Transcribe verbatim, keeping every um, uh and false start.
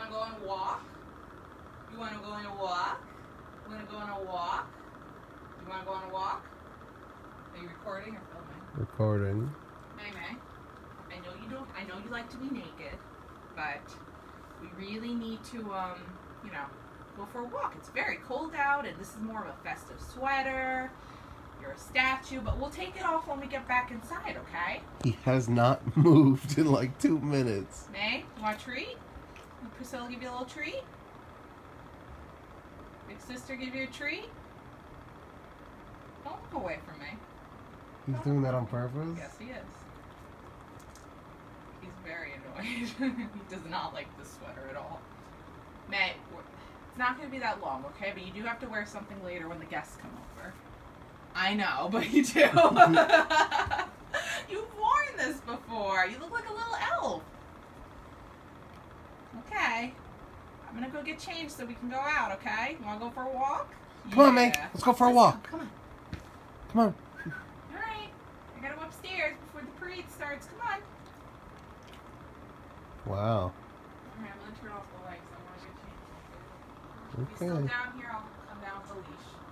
to go on a walk? You want to go on a walk? You want to go on a walk? You want to go on a walk? Are you recording or filming? Recording. May May, I know you don't. I know you like to be naked, but we really need to, um, you know, go for a walk. It's very cold out, and this is more of a festive sweater. You're a statue, but we'll take it off when we get back inside, okay? He has not moved in like two minutes. May, you want a treat? Will Priscilla give you a little treat? Big sister give you a treat? Don't look away from me. He's Don't doing look that on away. purpose? Yes, he is. He's very annoyed. He does not like this sweater at all. May, it's not going to be that long, okay? But you do have to wear something later when the guests come over. I know, but you do. You've worn this before. You look like a little elf. Okay. I'm going to go get changed so we can go out, okay? You want to go for a walk? Come on, May. Let's go for a Let's walk. Go. Come on. Come on. All right. I got to go upstairs before the parade starts. Come on. Wow. All right, I'm going to turn off the lights. I want to get changed. If you're still Okay. down here, I'll come down with the leash.